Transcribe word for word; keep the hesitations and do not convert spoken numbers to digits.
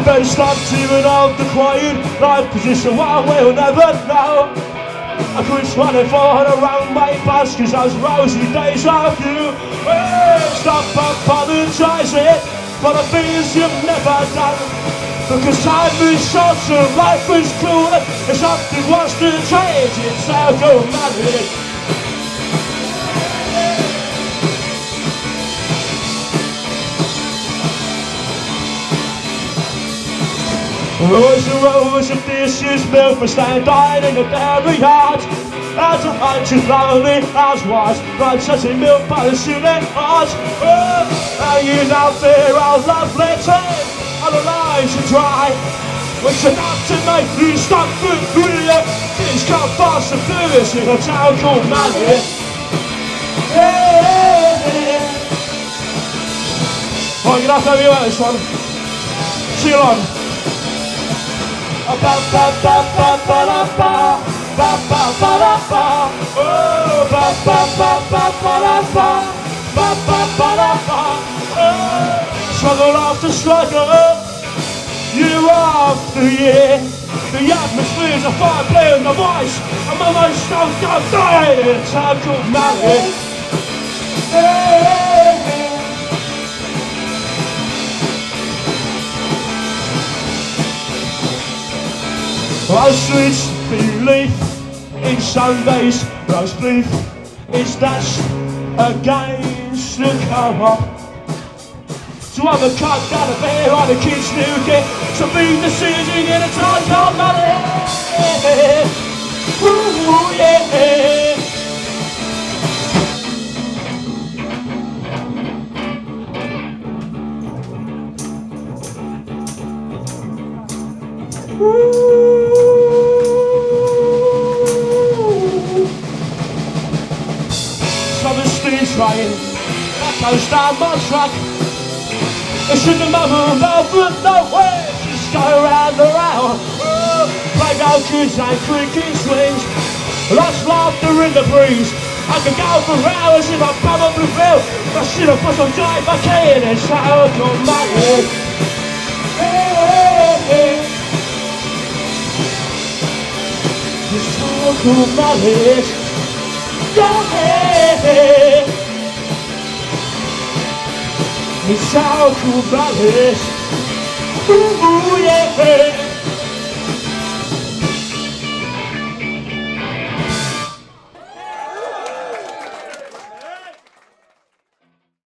been slapped even of the quiet life position, what we'll never know. I quit running for the wrong way past cause those rosy days of you. Hey, stop apologising for the things you've never done, because time is short and life is cruel. If something wants to change, it's how go married. Rows and rows of dishes, milk for stand died in the dairy yard. As a hundred lonely housewives run such a milk by the shooting heart. Oh, hanging out there our lovely time, all the lines are dry. It's enough to make you stop for real. Things come fast and furious in a town called Malice. Yeah. Oh, you're gonna have to have you out this one. Sing along. Ba ba ba ba ba la ba, ba ba ba la ba, oh ba ba ba ba ba la ba, ba ba ba la ba, oh. Struggle after struggle, year after year, the atmosphere's a fire playing the voice, and my mind still got dying. It's time to marry. Roast streets belief in Sundays, roast beef is dashed against the cover. To have a cut down a bear on a kid's new kid, to be the season in a time called Malice. Ooh, yeah. Ooh. Summer streets rain, that goes down my track. It shouldn't matter about the nowhere, just go round and round. Oh, playground kids and creaking swings, lost laughter in the breeze. I could go for hours if I probably will. I should have put some joy back in and shout on my head. Hey, hey, hey. It's time for Malice. Yeah. It's how cool Malice. Ooh, yeah.